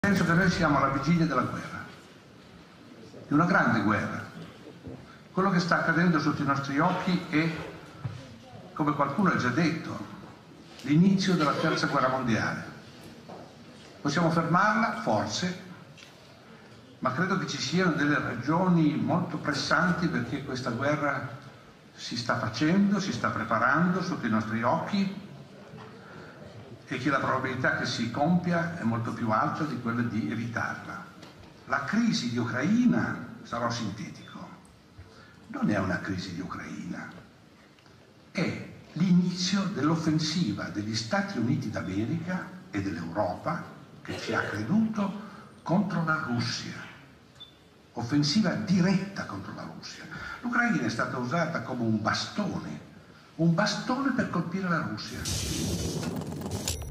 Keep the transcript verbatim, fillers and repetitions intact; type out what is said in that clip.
Penso che noi siamo alla vigilia della guerra, di una grande guerra. Quello che sta accadendo sotto i nostri occhi è, come qualcuno ha già detto, l'inizio della terza guerra mondiale. Possiamo fermarla? Forse, ma credo che ci siano delle ragioni molto pressanti perché questa guerra si sta facendo, si sta preparando sotto i nostri occhi, e che la probabilità che si compia è molto più alta di quella di evitarla. La crisi di Ucraina, sarò sintetico, non è una crisi di Ucraina, è l'inizio dell'offensiva degli Stati Uniti d'America e dell'Europa, che ci ha creduto, contro la Russia. Offensiva diretta contro la Russia. L'Ucraina è stata usata come un bastone, un bastone per colpire la Russia.